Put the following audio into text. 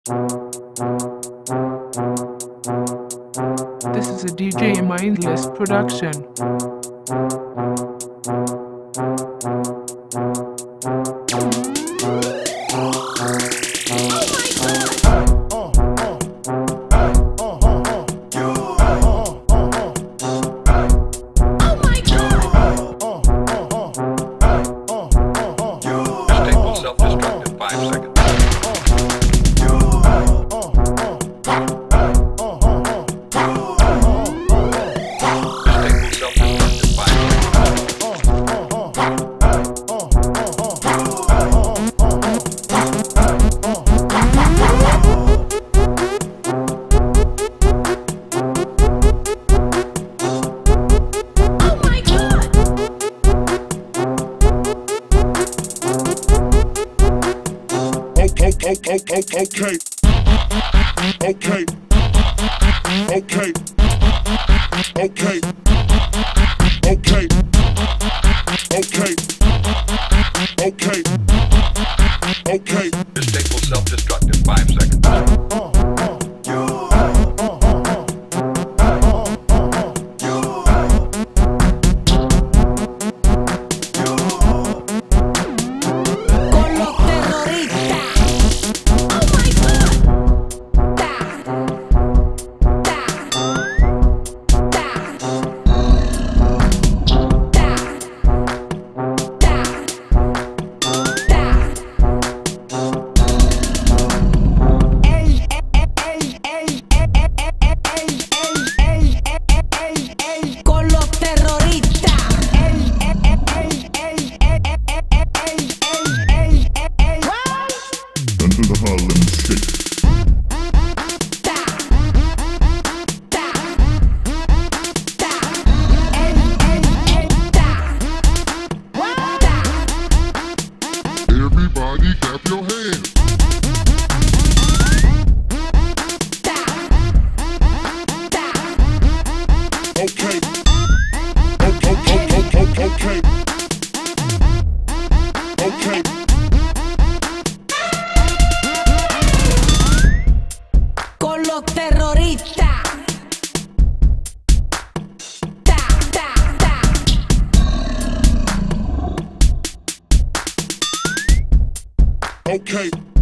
This is a DJ Mindless production. Self-destruct in 5 seconds. Okay. This tape will self-destruct in 5 seconds. Everybody clap your hands. Okay. Okay. Con los terroristas. Okay.